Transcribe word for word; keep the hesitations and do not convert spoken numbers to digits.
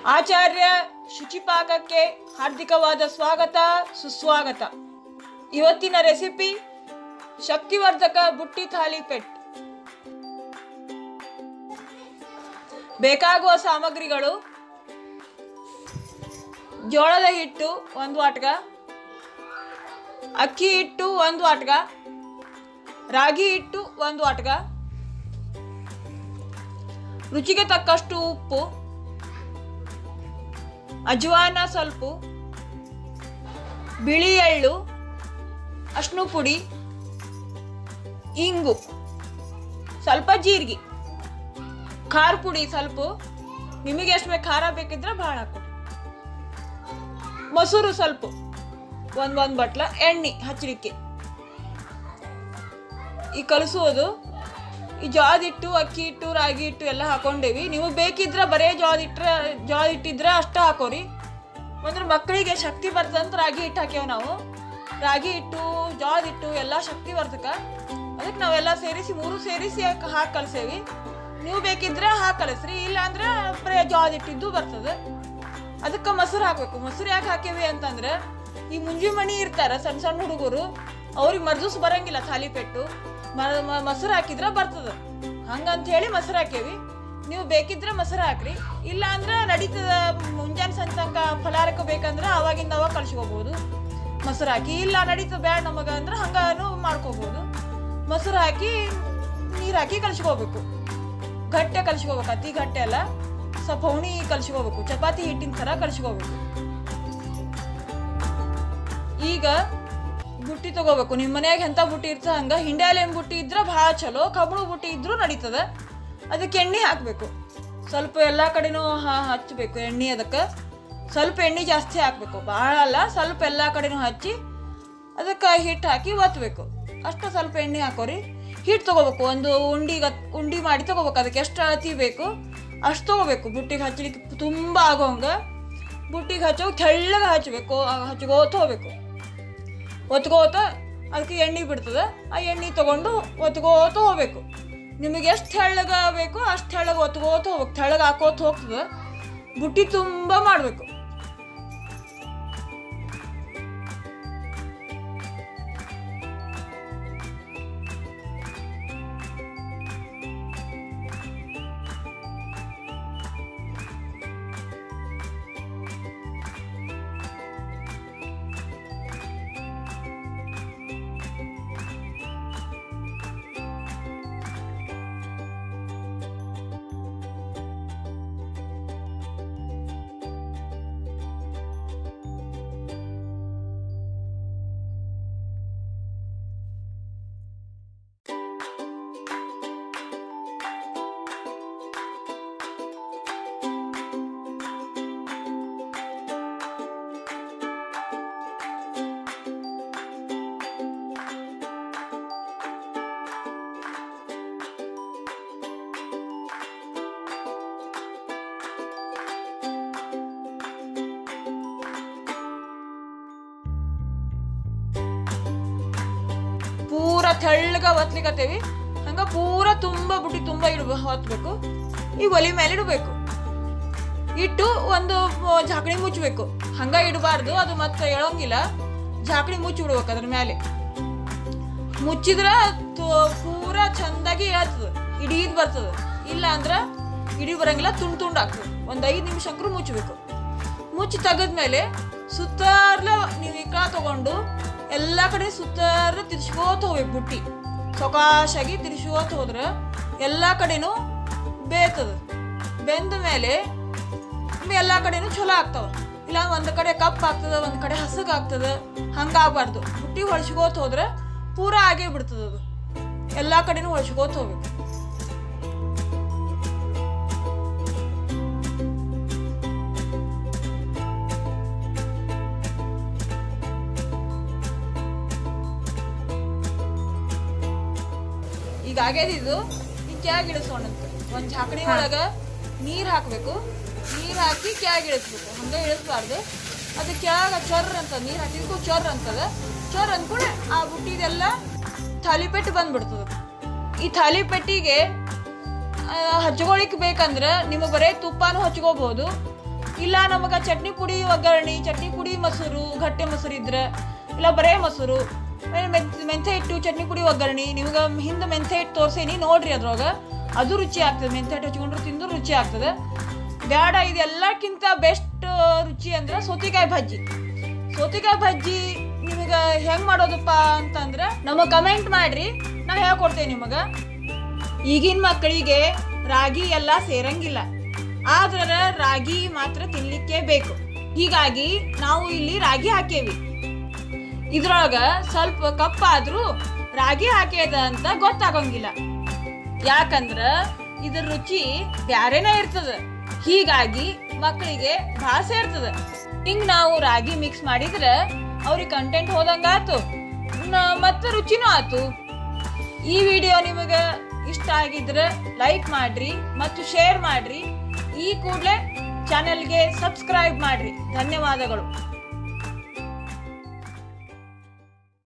ಆಚಾರ್ಯ ಶುಚಿಪಾಕಕ್ಕೆ ಹಾರ್ದಿಕವಾದ ಸ್ವಾಗತ ಸುಸ್ವಾಗತ. ಇವತ್ತಿನ ರೆಸಿಪಿ ಶಕ್ತಿವರ್ಧಕ ಬುಟ್ಟಿ ಥಾಲಿಪೆಟ್. ಬೇಕಾಗುವ ಸಾಮಗ್ರಿಗಳು: ಜೋಳದ ಹಿಟ್ಟು ಒಂದು ವಾಟಕ, ಅಕ್ಕಿ ಹಿಟ್ಟು ಒಂದು ವಾಟಕ, ರಾಗಿ ಹಿಟ್ಟು ಒಂದು ವಾಟಕ, ರುಚಿಗೆ ತಕ್ಕಷ್ಟು ಉಪ್ಪು, ಅಜ್ವಾನ ಸ್ವಲ್ಪ, ಬಿಳಿ ಎಳ್ಳು, ಅರಿಶಿನ ಪುಡಿ, ಇಂಗು, ಸ್ವಲ್ಪ ಜೀರಿಗೆ, ಖಾರ ಪುಡಿ ಸ್ವಲ್ಪ, ನಿಮಗೆ ಎಷ್ಟು ಬೇಕು ಖಾರ ಬೇಕಿದ್ರೆ ಭಾಳ ಹಾಕಿ, ಮೊಸರು ಸ್ವಲ್ಪ, ಒಂದು ಒಂದು ಬಟ್ಲ ಎಣ್ಣೆ ಹಚ್ಚಲಿಕ್ಕೆ. ಈ ಕಲಸೋದು ಈ ಜೋಳದ ಹಿಟ್ಟು, ಅಕ್ಕಿ ಹಿಟ್ಟು, ರಾಗಿ ಹಿಟ್ಟು ಎಲ್ಲ ಹಾಕೊಂಡೇವಿ. ನೀವು ಬೇಕಿದ್ರೆ ಬರೇ ಜೋಳದ ಹಿಟ್ರೆ ಜೋಳದ ಹಿಟ್ಟಿದ್ರೆ ಅಷ್ಟೇ ಹಾಕೋರಿ. ಅಂದ್ರೆ ಮಕ್ಕಳಿಗೆ ಶಕ್ತಿ ಬರ್ತದಂತ ರಾಗಿ ಹಿಟ್ಟು ಹಾಕ್ಯವ ನಾವು. ರಾಗಿ ಹಿಟ್ಟು, ಜೋಳದ ಹಿಟ್ಟು ಎಲ್ಲ ಶಕ್ತಿವರ್ಧಕ. ಅದಕ್ಕೆ ನಾವೆಲ್ಲ ಸೇರಿಸಿ ಮೂರು ಸೇರಿಸಿ ಹಾಕಿ ಕಲಸೇವಿ. ನೀವು ಬೇಕಿದ್ರೆ ಹಾಕಿ ಕಲಸ್ರಿ, ಇಲ್ಲ ಅಂದ್ರೆ ಬರೇ ಜೋಳದ ಹಿಟ್ಟಿದ್ದು ಬರ್ತದೆ. ಅದಕ್ಕೆ ಮೊಸರು ಹಾಕಬೇಕು. ಮೊಸರು ಯಾಕೆ ಹಾಕೇವಿ ಅಂತಂದ್ರೆ ಈ ಮುಂಜಿ ಮಣಿ ಇರ್ತಾರ ಸಣ್ಣ ಸಣ್ಣ ಹುಡುಗರು, ಅವ್ರಿಗೆ ಮರ್ದೂಸ್ ಬರಂಗಿಲ್ಲ ಥಾಲಿಪೆಟ್ಟು. ಮೊಸರು ಹಾಕಿದ್ರೆ ಬರ್ತದೆ. ಹಂಗಂತ ಹೇಳಿ ಮೊಸರು ಹಾಕೇವಿ. ನೀವು ಬೇಕಿದ್ರೆ ಮೊಸರು ಹಾಕ್ರಿ, ಇಲ್ಲ ಅಂದ್ರೆ ನಡೀತದ. ಮುಂಜಾನೆ ಸಂಜೆ ತನಕ ಫಲಾರಕ್ಕೆ ಬೇಕಂದ್ರೆ ಅವಾಗಿಂದ ಅವಾಗ ಕಳ್ಸ್ಕೋಬಹುದು ಮೊಸರು ಹಾಕಿ. ಇಲ್ಲ ನಡೀತದ ಬ್ಯಾಡ ನಮಗ ಅಂದ್ರೆ ಹಂಗಾನು ಮಾಡ್ಕೋಬಹುದು. ಮೊಸರು ಹಾಕಿ ನೀರು ಹಾಕಿ ಕಲ್ಸ್ಕೋಬೇಕು. ಗಟ್ಟೆ ಕಲ್ಸ್ಕೋಬೇಕು, ಅತಿ ಗಟ್ಟೆ ಅಲ್ಲ, ಸ್ವಲ್ಪ ಪೌಣಿ ಕಲ್ಸ್ಕೋಬೇಕು. ಚಪಾತಿ ಹಿಟ್ಟಿನ ಥರ ಕಲ್ಸ್ಕೋಬೇಕು. ಈಗ ಬುಟ್ಟಿ ತಗೋಬೇಕು. ನಿಮ್ಮ ಮನ್ಯಾಗ ಎಂಥ ಬುಟ್ಟಿ ಇರ್ತದೆ ಹಂಗೆ. ಹಿಂಡ್ಯಾಲೇನು ಬುಟ್ಟಿ ಇದ್ರೆ ಭಾಳ ಚಲೋ, ಕಬ್ಬಣ ಬುಟ್ಟಿ ಇದ್ರೂ ನಡೀತದೆ. ಅದಕ್ಕೆ ಎಣ್ಣೆ ಹಾಕಬೇಕು. ಸ್ವಲ್ಪ ಎಲ್ಲ ಕಡೆನೂ ಹಚ್ಚಬೇಕು ಎಣ್ಣೆ. ಅದಕ್ಕೆ ಸ್ವಲ್ಪ ಎಣ್ಣೆ ಜಾಸ್ತಿ ಹಾಕಬೇಕು, ಭಾಳ ಅಲ್ಲ, ಸ್ವಲ್ಪ ಎಲ್ಲ ಕಡೆನೂ ಹಚ್ಚಿ ಅದಕ್ಕೆ ಹಿಟ್ಟು ಹಾಕಿ ಒತ್ತಬೇಕು. ಅಷ್ಟು ಸ್ವಲ್ಪ ಎಣ್ಣೆ ಹಾಕೋರಿ. ಹಿಟ್ಟು ತೊಗೋಬೇಕು. ಒಂದು ಉಂಡಿಗೆ ಉಂಡಿ ಮಾಡಿ ತೊಗೋಬೇಕು. ಅದಕ್ಕೆ ಎಷ್ಟು ಅಳತಿ ಬೇಕು ಅಷ್ಟು ತೊಗೋಬೇಕು. ಬುಟ್ಟಿಗೆ ಹಚ್ಚಲಿಕ್ಕೆ ತುಂಬ ಆಗೋಂಗೆ ಬುಟ್ಟಿಗೆ ಹಚ್ಚೋ ತೆಳ್ಳಗೆ ಹಚ್ಚಬೇಕು. ಹಚ್ಕೋತ ಹೋಗ್ಬೇಕು. ಒತ್ಕೋತ ಅದಕ್ಕೆ ಎಣ್ಣೆ ಬಿಡ್ತದೆ. ಆ ಎಣ್ಣೆ ತೊಗೊಂಡು ಒತ್ಕೋತ ಹೋಗ್ಬೇಕು. ನಿಮಗೆ ಎಷ್ಟು ತೆಳ್ಳಗೆ ಬೇಕು ಅಷ್ಟು ತೆಳ್ಳಗೆ ಒತ್ಕೋತ ಹೋಗ್ಬೇಕು. ತೆಳ್ಳಗೆ ಹಾಕೋತ ಹೋಗ್ತದೆ. ಬುಟ್ಟಿ ತುಂಬ ಮಾಡಬೇಕು. ಪೂರ ತೆಳ್ಳಗ ಒತ್ಲಿಕತ್ತೇವಿ. ಹಂಗ ಪೂರ ತುಂಬ ಬುಟ್ಟಿ ತುಂಬ ಇಡ್ಬ ಹೊತ್ಬೇಕು. ಈಗ ಒಲಿ ಮೇಲೆ ಇಡಬೇಕು. ಇಟ್ಟು ಒಂದು ಝಾಕಣಿ ಮುಚ್ಚಬೇಕು. ಹಂಗ ಇಡಬಾರ್ದು, ಅದು ಮತ್ತೆ ಎಳಂಗಿಲ್ಲ. ಝಾಕಣಿ ಮುಚ್ಚಿ ಬಿಡ್ಬೇಕು ಅದ್ರ ಮೇಲೆ. ಮುಚ್ಚಿದ್ರೆ ಪೂರ ಚಂದಾಗಿ ಹೇಳ್ತದೆ, ಇಡೀದ್ ಬರ್ತದೆ. ಇಲ್ಲ ಅಂದ್ರೆ ಇಡೀ ಬರಂಗಿಲ್ಲ, ತುಂಡು ತುಂಡು ಆಗ್ತದೆ. ಒಂದು ಐದು ನಿಮಿಷ ಅಂಕರು ಮುಚ್ಚಬೇಕು. ಮುಚ್ಚಿ ತೆಗೆದ್ಮೇಲೆ ಸುತ್ತಾರ್ಲ ನೀವು ಈ ಕಾ ತಗೊಂಡು ಎಲ್ಲ ಕಡೆ ಸುತ್ತಾರ ತಿರ್ಸ್ಕೋತ ಹೋಗ್ಬೇಕು. ಬುಟ್ಟಿ ಸೊಕಾಶಾಗಿ ತಿರ್ಸ್ಕೋತ ಹೋದ್ರೆ ಎಲ್ಲ ಕಡೆನೂ ಬೇಯ್ತದೆ. ಬೆಂದ ಮೇಲೆ ಎಲ್ಲ ಕಡೆನೂ ಚಲೋ ಆಗ್ತಾವ. ಇಲ್ಲ ಒಂದು ಕಡೆ ಕಪ್ ಆಗ್ತದೆ, ಒಂದು ಕಡೆ ಹಸಗ್ ಆಗ್ತದೆ. ಹಂಗಾಗಬಾರ್ದು. ಬುಟ್ಟಿ ಹೊಳ್ಸ್ಕೋತ ಹೋದ್ರೆ ಪೂರ ಆಗೇ ಬಿಡ್ತದೆ. ಅದು ಎಲ್ಲ ಕಡೆನೂ ಹೊಳ್ಸ್ಕೋತ ಹೋಗ್ಬೇಕು. ಈಗ ಆಗ್ಯದಿದ್ದು ಈ ಕ್ಯಾಗ್ ಇಳಿಸೋಣಂತೆ. ಒಂದು ಝಾಕಣಿ ಒಳಗೆ ನೀರು ಹಾಕಬೇಕು. ನೀರು ಹಾಕಿ ಕ್ಯಾಗ್ ಇಳಿಸ್ಬೇಕು. ಹಂಗೆ ಇಳಿಸ್ಬಾರ್ದು. ಅದು ಕ್ಯಾಗ ಚೊರ್ರ ಅಂತ ನೀರು ಹಾಕಿದ್ಕು ಚೊರ್ರ ಅಂತದ. ಚೊರ್ ಅಂದ್ಕೂಡೆ ಆ ಬುಟ್ಟಿದೆಲ್ಲ ಥಾಲಿಪೆಟ್ಟು ಬಂದ್ಬಿಡ್ತದೆ. ಈ ಥಾಲಿಪೆಟ್ಟಿಗೆ ಹಚ್ಕೊಳಿಕ್ ಬೇಕಂದ್ರೆ ನಿಮಗೆ ಬರೀ ತುಪ್ಪನೂ ಹಚ್ಕೋಬಹುದು, ಇಲ್ಲ ನಮಗೆ ಚಟ್ನಿ ಪುಡಿ ಒಗ್ಗರಣೆ, ಚಟ್ನಿ ಪುಡಿ ಮೊಸರು, ಗಟ್ಟೆ ಮೊಸರು ಇದ್ರೆ, ಇಲ್ಲ ಬರೇ ಮೊಸರು, ಮೆಂತ್ಯ ಹಿಟ್ಟು ಚಟ್ನಿ ಪುಡಿ ಒಗ್ಗರಣೆ. ನಿಮ್ಗೆ ಹಿಂದೆ ಮೆಂತ್ಯ ಹಿಟ್ಟು ತೋರಿಸೇನಿ ನೋಡ್ರಿ, ಅದ್ರೊಳಗೆ ಅದು ರುಚಿ ಆಗ್ತದೆ. ಮೆಂತ್ಯ ಹಿಟ್ಟು ಹಚ್ಕೊಂಡ್ರೆ ತಿಂದು ರುಚಿ ಆಗ್ತದೆ. ಬ್ಯಾಡ ಇದೆಲ್ಲಕ್ಕಿಂತ ಬೆಸ್ಟ್ ರುಚಿ ಅಂದ್ರೆ ಸೌತೆಕಾಯಿ ಬಜ್ಜಿ. ಸೌತೆಕಾಯಿ ಬಜ್ಜಿ ನಿಮಗೆ ಹೆಂಗೆ ಮಾಡೋದಪ್ಪ ಅಂತಂದ್ರೆ ನಮಗೆ ಕಮೆಂಟ್ ಮಾಡ್ರಿ, ನಾ ಹೇಳ್ಕೊಡ್ತೇನೆ ನಿಮಗೆ. ಈಗಿನ ಮಕ್ಕಳಿಗೆ ರಾಗಿ ಎಲ್ಲ ಸೇರಂಗಿಲ್ಲ, ಆದ್ರೆ ರಾಗಿ ಮಾತ್ರ ತಿನ್ಲಿಕ್ಕೆ ಬೇಕು. ಹೀಗಾಗಿ ನಾವು ಇಲ್ಲಿ ರಾಗಿ ಹಾಕೇವಿ. ಇದ್ರೊಳಗ ಸ್ವಲ್ಪ ಕಪ್ಪಾದ್ರೂ ರಾಗಿ ಹಾಕ್ಯದ ಅಂತ ಗೊತ್ತಾಗಂಗಿಲ್ಲ, ಯಾಕಂದ್ರ ಇದ್ರ ರುಚಿ ಬ್ಯಾರೇನೇ ಇರ್ತದ. ಹೀಗಾಗಿ ಮಕ್ಕಳಿಗೆ ಭಾಳ ಸೇರ್ತದ. ಹಿಂಗ್ ನಾವು ರಾಗಿ ಮಿಕ್ಸ್ ಮಾಡಿದ್ರೆ ಅವ್ರಿಗೆ ಕಂಟೆಂಟ್ ಹೋದಂಗ ಆತು, ಮತ್ತೆ ರುಚಿನೂ ಆತು. ಈ ವಿಡಿಯೋ ನಿಮಗೆ ಇಷ್ಟ ಆಗಿದ್ರೆ ಲೈಕ್ ಮಾಡ್ರಿ ಮತ್ತು ಶೇರ್ ಮಾಡ್ರಿ. ಈ ಕೂಡಲೇ ಚಾನೆಲ್ಗೆ ಸಬ್ಸ್ಕ್ರೈಬ್ ಮಾಡ್ರಿ. ಧನ್ಯವಾದಗಳು.